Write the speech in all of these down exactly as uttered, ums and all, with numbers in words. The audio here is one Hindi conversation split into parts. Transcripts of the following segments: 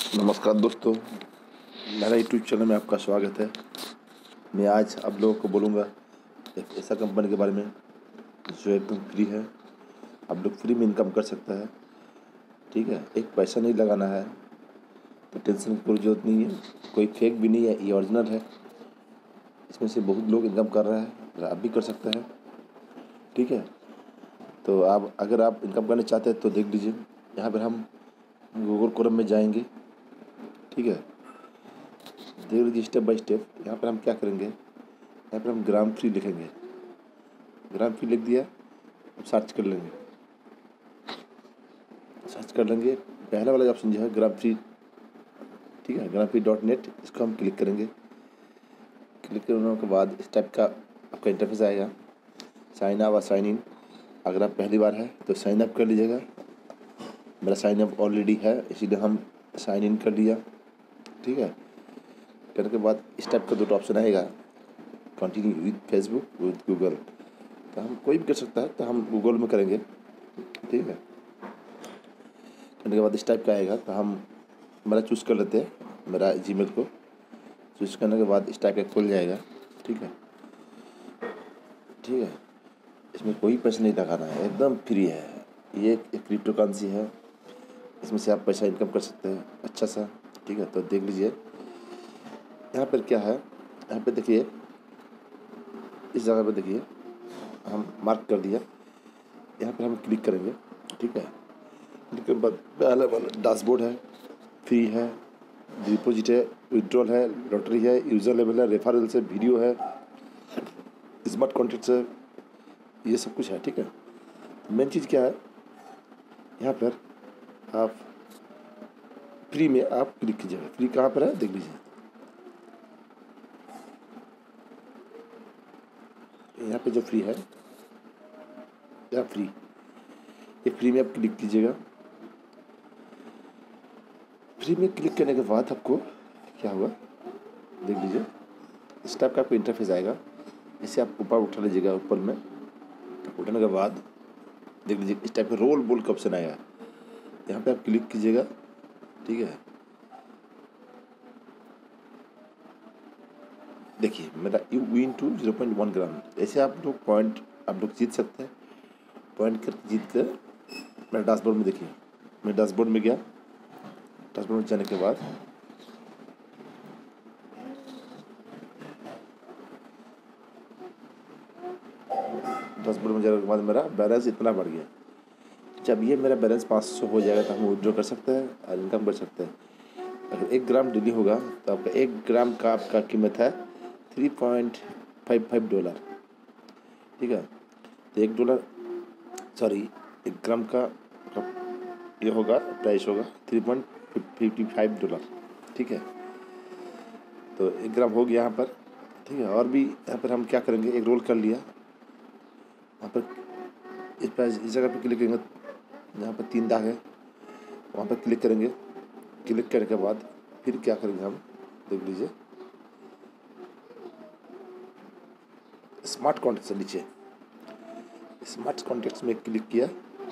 नमस्कार दोस्तों, मेरा यूट्यूब चैनल में आपका स्वागत है। मैं आज आप लोगों को बोलूँगा एक ऐसा कंपनी के बारे में जो एकदम फ्री है। आप लोग फ्री में इनकम कर सकता है, ठीक है। एक पैसा नहीं लगाना है, तो टेंशन की कोई ज़रूरत नहीं है। कोई फेक भी नहीं है, ये ओरिजिनल है। इसमें से बहुत लोग इनकम कर रहा है, आप भी कर सकते हैं, ठीक है। तो आप अगर आप इनकम करना चाहते हैं तो देख लीजिए। यहाँ पर हम गूगल क्रोम में जाएंगे, ठीक है। देख लीजिए स्टेप बाय स्टेप। यहाँ पर हम क्या करेंगे, यहाँ पर हम ग्राम फ्री लिखेंगे। ग्राम फ्री लिख दिया, अब सर्च कर लेंगे। सर्च कर लेंगे, पहला वाला ऑप्शन जो है ग्राम फ्री, ठीक है, ग्राम फ्री डॉट नेट, इसको हम क्लिक करेंगे। क्लिक करने के बाद इस टाइप का आपका इंटरफेस आएगा। साइन अप और साइन इन, अगर आप पहली बार है तो साइन अप कर लीजिएगा। मेरा साइन अप ऑलरेडी है, इसीलिए हम साइन इन कर लिया, ठीक है। करने के बाद इस टाइप का दो ऑप्शन आएगा, continue with Facebook with Google. तो हम कोई भी कर सकता है, तो हम गूगल में करेंगे, ठीक है। करने के बाद इस टाइप का आएगा, तो हम मेरा चूज़ कर लेते हैं, मेरा जीमेल को चूज़ करने के बाद इस टाइप का खुल जाएगा, ठीक है, ठीक है। इसमें कोई पैसा नहीं लगाना है, एकदम फ्री है। ये एक क्रिप्टो करेंसी है, इसमें से आप पैसा इनकम कर सकते हैं अच्छा सा, ठीक है। तो देख लीजिए यहाँ पर क्या है। यहाँ पे देखिए, इस जगह पे देखिए हम मार्क कर दिया। यहाँ पर हम क्लिक करेंगे, ठीक है। क्लिक के बाद पहले वाला डैशबोर्ड है, फ्री है, डिपॉजिट है, विड्रॉल है, लॉटरी है, यूज़र लेवल है, रेफरल्स है, वीडियो है, स्मार्ट कॉन्टैक्ट्स है, ये सब कुछ है, ठीक है। मेन चीज़ क्या है, यहाँ पर आप फ्री में आप क्लिक कीजिएगा। फ्री कहाँ पर है देख लीजिए, यहाँ पे जो फ्री है, या फ्री, ये फ्री में आप क्लिक कीजिएगा। फ्री में क्लिक करने के बाद आपको क्या होगा देख लीजिए। इस टाइप का आपको इंटरफेस आएगा, इसे आप ऊपर उठा लीजिएगा। ऊपर में उठाने के बाद देख लीजिए इस टाइप का रोल बोल का ऑप्शन आएगा, यहाँ पे आप क्लिक कीजिएगा, ठीक है। देखिए मेरा U win two zero point one gram, ऐसे आप लोग पॉइंट आप लोग जीत सकते हैं। पॉइंट कर जीत कर मेरा डैशबोर्ड में देखिए, मैं डैशबोर्ड में गया। डैशबोर्ड में जाने के बाद डैशबोर्ड में जाने के बाद मेरा बैलेंस इतना बढ़ गया। जब ये मेरा बैलेंस पाँच सौ हो जाएगा तो हम विड्रॉ कर सकते हैं और इनकम कर सकते हैं। अगर एक ग्राम डेली होगा तो आपका एक ग्राम का आपका कीमत है three point five five dollar, ठीक है। तो एक डॉलर सॉरी एक ग्राम का ये होगा, प्राइस होगा three point fifty five dollar, ठीक है। तो एक ग्राम हो गया यहाँ पर, ठीक है। और भी यहाँ पर हम क्या करेंगे, एक रोल कर लिया। वहाँ पर इस प्राइस इस जगह पर क्लिक करेंगे, यहाँ पर तीन दाग है, वहाँ पर क्लिक करेंगे। क्लिक करने के बाद फिर क्या करेंगे हम देख लीजिए, स्मार्ट कॉन्टैक्ट से नीचे स्मार्ट कॉन्टैक्ट्स में क्लिक किया।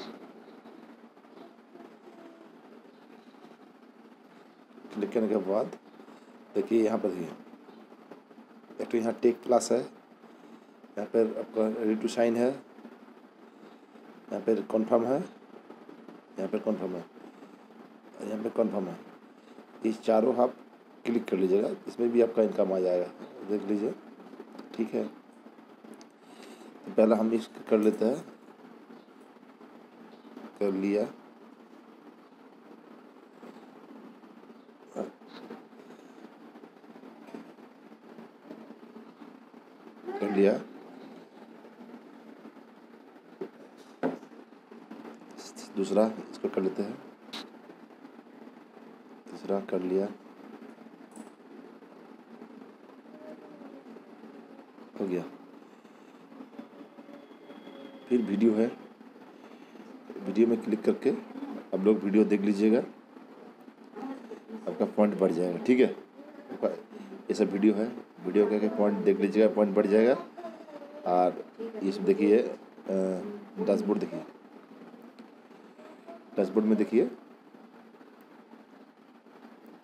क्लिक करने के बाद देखिए यहाँ पर देखिए, एक तो यहाँ टेक प्लस है, यहाँ पर आपका रेडी टू साइन है, यहाँ पर कॉन्फर्म है, यहाँ पर कॉन्फर्म है, और यहाँ पर कॉन्फर्म है। ये चारों आप क्लिक कर लीजिएगा, इसमें भी आपका इनकम आ जाएगा, देख लीजिए, ठीक है। तो पहला हम इसको कर लेते हैं, कर लिया। कर लिया दूसरा इसको कर लेते हैं, तीसरा कर लिया, हो गया। फिर वीडियो है, वीडियो में क्लिक करके आप लोग वीडियो देख लीजिएगा, आपका पॉइंट बढ़ जाएगा, ठीक है। ये सब वीडियो है, वीडियो के पॉइंट देख लीजिएगा, पॉइंट बढ़ जाएगा। और ये सब देखिए, डैशबोर्ड देखिए, डैशबोर्ड में देखिए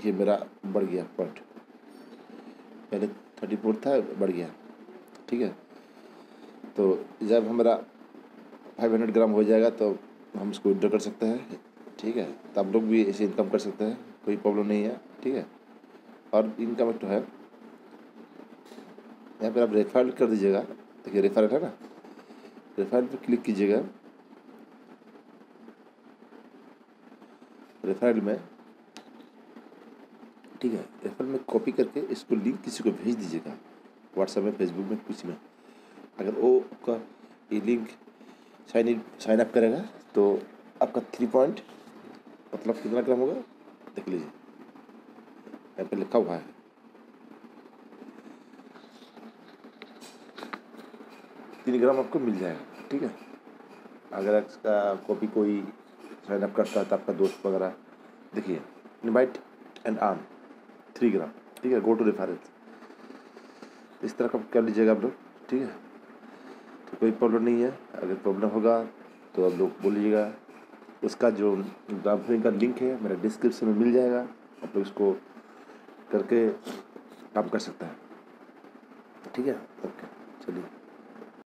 देखिए मेरा बढ़ गया पॉइंट, पहले थर्टी फोर था बढ़ गया। ठीक है, तो जब हमारा फाइव हंड्रेड ग्राम हो जाएगा तो हम इसको विड्रॉ कर सकते हैं। ठीक है, तो आप लोग भी ऐसे इनकम कर सकते हैं, कोई प्रॉब्लम नहीं है। ठीक है, और इनकम तो है यहाँ पर आप रेफर कर दीजिएगा। देखिए रेफर है ना, रेफर पे क्लिक कीजिएगा। रेफर में ठीक है, रेफर में कॉपी करके इसको लिंक किसी को भेज दीजिएगा, व्हाट्सएप में, फेसबुक में, कुछ में। अगर वो आपका ये link sign in sign up करेगा तो आपका थ्री पॉइंट मतलब कितना ग्राम होगा देख लीजिए, यहाँ पे लिखा हुआ है। तीन ग्राम आपको मिल जाएगा। ठीक है, अगर इसका कॉपी कोई साइन अप करता है तो आपका दोस्त वगैरह, देखिए invite and earn three gram. ठीक है, गो टू रेफरेंस, इस तरह का कर लीजिएगा आप लोग। ठीक है, तो कोई प्रॉब्लम नहीं है। अगर प्रॉब्लम होगा तो आप लोग बोलिएगा। उसका जो ग्राम का लिंक है मेरा डिस्क्रिप्शन में मिल जाएगा, आप लोग इसको करके काम कर सकते हैं। ठीक है, ओके, चलिए।